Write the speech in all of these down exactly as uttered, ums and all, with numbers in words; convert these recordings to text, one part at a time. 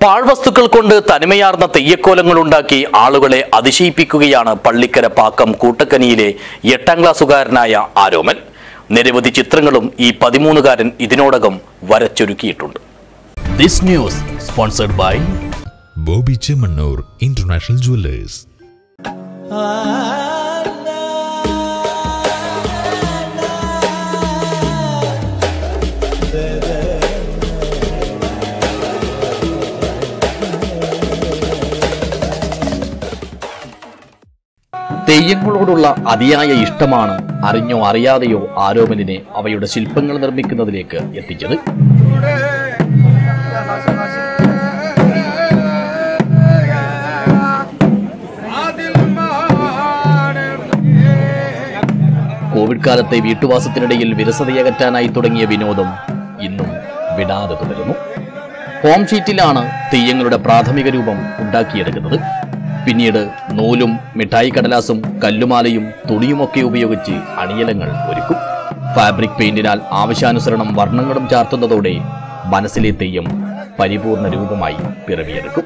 പാഴ്വസ്തുക്കൾ കൊണ്ട് തനിമയാർന്ന തെയ്യക്കോലങ്ങൾ ഉണ്ടാക്കി ആളുകളെ അതിശയിപ്പിക്കുകയാണ് പള്ളിക്കര പാക്കം കൂട്ടക്കനിയിലെ എട്ടാം ക്ലാസ്സുകാരനായ ആരോമൽ. നിരവധി ചിത്രങ്ങളും ഈ പതിമൂന്നുകാരൻ ഇതിനോടകം വരച്ചൊരുക്കിയിട്ടുണ്ട്. This news sponsored by Bobby Chemanur International Jewelers. തെയ്യങ്ങളോടുള്ള അതിയായ ഇഷ്ടമാണ് അറിഞ്ഞോ അറിയാതെയോ ആരോമലിനെ അവയുടെ ശില്പങ്ങൾ നിർമ്മിക്കുന്നതിലേക്ക് എത്തിച്ചത്. കോവിഡ് കാലത്തെ വീട്ടുവാസത്തിനിടയിൽ വിരസതയകറ്റാനായി തുടങ്ങിയ വിനോദം ഇന്നും വിടാതെ തുടരുന്നു. ഹോം ഷീറ്റിലാണ് തെയ്യങ്ങളുടെ പ്രാഥമിക രൂപം ഉണ്ടാക്കിയെടുക്കുന്നത്. പിന്നീട് നൂലും മിഠായി കടലാസും കല്ലുമാലയും തുണിയുമൊക്കെ ഉപയോഗിച്ച് അണിയലങ്ങൾ ഒരുക്കും. ഫാബ്രിക് പെയിന്റിനാൽ ആവശ്യാനുസരണം വർണ്ണങ്ങളും ചാർത്തുന്നതോടെ മനസ്സിലെ തെയ്യം പരിപൂർണ രൂപമായി പിറവിയെടുക്കും.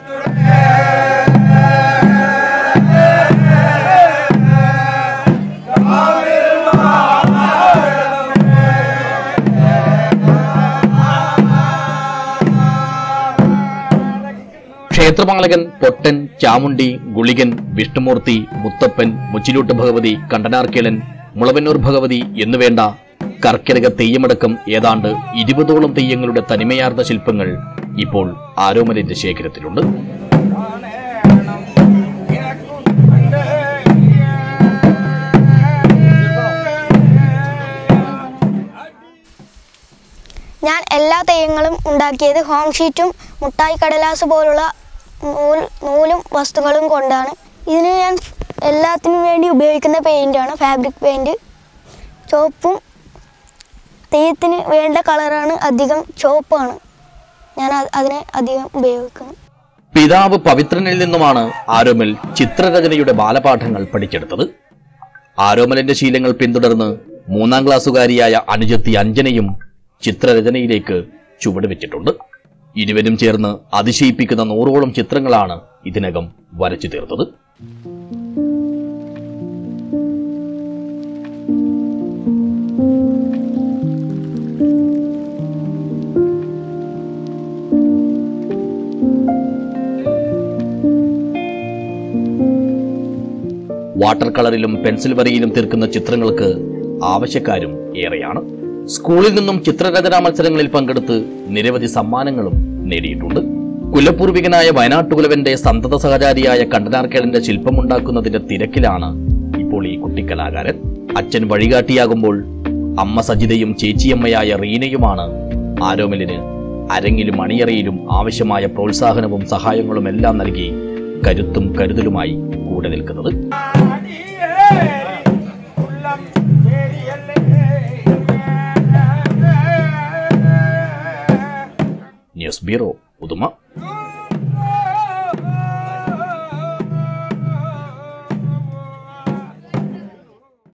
ക്ഷേത്രപാലകൻ, പൊട്ടൻ, ചാമുണ്ടി, ഗുളികൻ, വിഷ്ണുമൂർത്തി, മുത്തപ്പൻ, മുച്ചിലൂട്ട് ഭഗവതി, കണ്ടനാർക്കേളൻ, മുളവന്നൂർ ഭഗവതി എന്നുവേണ്ട കർക്കിടക തെയ്യമടക്കം ഏതാണ്ട് ഇരുപതോളം തെയ്യങ്ങളുടെ തനിമയാർന്ന ശില്പങ്ങൾ ഇപ്പോൾ ആരോമലിന്റെ ശേഖരത്തിലുണ്ട്. ഞാൻ എല്ലാ തെയ്യങ്ങളും ഉണ്ടാക്കിയത് ഹോം ഷീറ്റും മുട്ടായി കടലാസ് പോലുള്ള നൂൽ നൂലും വസ്തുക്കളും കൊണ്ടാണ്. ഇതിന് ഞാൻ എല്ലാത്തിനും വേണ്ടി ഉപയോഗിക്കുന്ന പെയിൻ്റാണ് ഫാബ്രിക് പെയിൻറ്റ്. ചുവപ്പും തെയ്യത്തിന് വേണ്ട കളറാണ് അധികം ചുവപ്പാണ് ഞാൻ അതിനെ അധികം ഉപയോഗിക്കുന്നത്. പിതാവ് പവിത്രനിൽ നിന്നുമാണ് ആരോമൽ ചിത്രരചനയുടെ ബാലപാഠങ്ങൾ പഠിച്ചെടുത്തത്. ആരോമലിന്റെ ശീലങ്ങൾ പിന്തുടർന്ന് മൂന്നാം ക്ലാസ്സുകാരിയായ അനുജത്തി അഞ്ജനയും ചിത്രരചനയിലേക്ക് ചുവടുവെച്ചിട്ടുണ്ട്. ഇരുവരും ചേർന്ന് അതിശയിപ്പിക്കുന്ന നൂറോളം ചിത്രങ്ങളാണ് ഇതിനകം വരച്ചു തീർത്തത്. വാട്ടർ കളറിലും പെൻസിൽ വരയിലും തീർക്കുന്ന ചിത്രങ്ങൾക്ക് ആവശ്യക്കാരും ഏറെയാണ്. സ്കൂളിൽ നിന്നും ചിത്രരചനാ മത്സരങ്ങളിൽ പങ്കെടുത്ത് നിരവധി സമ്മാനങ്ങളും നേടിയിട്ടുണ്ട്. കുലപൂർവികനായ വയനാട്ടുകുലവന്റെ സന്തത സഹചാരിയായ കണ്ടനാർക്കേളന്റെ ശില്പമുണ്ടാക്കുന്നതിന്റെ തിരക്കിലാണ് ഇപ്പോൾ ഈ കുട്ടിക്കലാകാരൻ. അച്ഛൻ വഴികാട്ടിയാകുമ്പോൾ അമ്മ സജിതയും ചേച്ചിയമ്മയായ റീനയുമാണ് ആരോമലിന് അരങ്ങിലും അണിയറയിലും ആവശ്യമായ പ്രോത്സാഹനവും സഹായങ്ങളും എല്ലാം നൽകി കരുത്തും കരുതലുമായി കൂടെ നിൽക്കുന്നത്. News bureau, Uduma.